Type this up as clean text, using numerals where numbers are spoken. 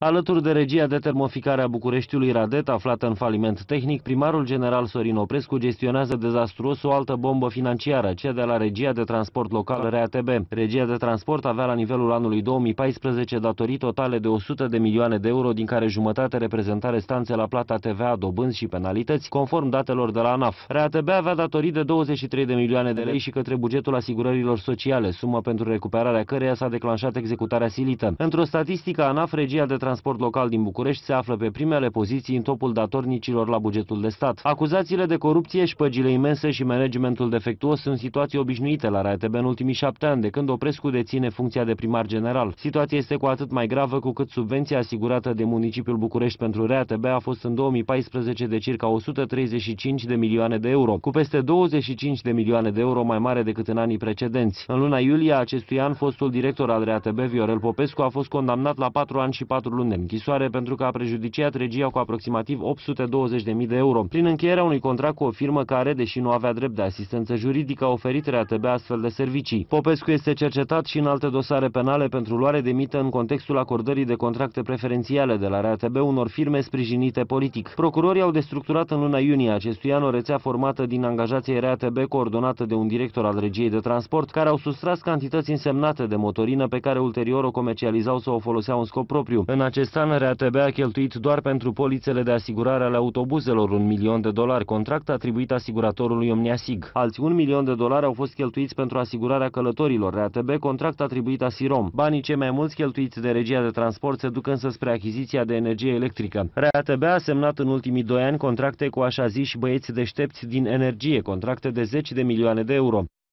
Alături de regia de termoficare a Bucureștiului Radet, aflată în faliment tehnic, primarul general Sorin Oprescu gestionează dezastruos o altă bombă financiară, cea de la regia de transport local RATB. Regia de transport avea la nivelul anului 2014 datorii totale de 100 de milioane de euro, din care jumătate reprezenta restanțe la plata TVA, dobânzi și penalități, conform datelor de la ANAF. RATB avea datorii de 23 de milioane de lei și către bugetul asigurărilor sociale, sumă pentru recuperarea căreia s-a declanșat executarea silită. Într-o statistică ANAF, regia de transport local din București se află pe primele poziții în topul datornicilor la bugetul de stat. Acuzațiile de corupție, șpăgile imense și managementul defectuos sunt situații obișnuite la RATB în ultimii 7 ani, de când Oprescu deține funcția de primar general. Situația este cu atât mai gravă cu cât subvenția asigurată de municipiul București pentru RATB a fost în 2014 de circa 135 de milioane de euro, cu peste 25 de milioane de euro mai mare decât în anii precedenți. În luna iulie a acestui an, fostul director al RATB, Viorel Popescu, a fost condamnat la 4 ani și 4 luni de închisoare pentru că a prejudiciat regia cu aproximativ 820.000 de euro, prin încheierea unui contract cu o firmă care, deși nu avea drept de asistență juridică, a oferit RATB astfel de servicii. Popescu este cercetat și în alte dosare penale pentru luare de mită în contextul acordării de contracte preferențiale de la RATB unor firme sprijinite politic. Procurorii au destructurat în luna iunie acestui an o rețea formată din angajații RATB, coordonată de un director al regiei de transport, care au sustras cantități însemnate de motorină pe care ulterior o comercializau sau o foloseau în scop propriu. În acest an, RATB a cheltuit doar pentru polițele de asigurare ale autobuzelor $1.000.000, contract atribuit asiguratorului Omniasig. Alți $1.000.000 au fost cheltuiți pentru asigurarea călătorilor RATB, contract atribuit Asirom. Banii cei mai mulți cheltuiți de regia de transport se duc însă spre achiziția de energie electrică. RATB a semnat în ultimii 2 ani contracte cu așa ziși băieți deștepți din energie, contracte de 10 de milioane de euro.